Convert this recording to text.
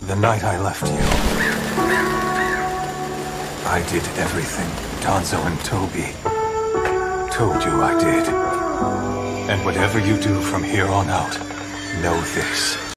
The night I left you, I did everything Danzo and Toby told you I did. And whatever you do from here on out, know this.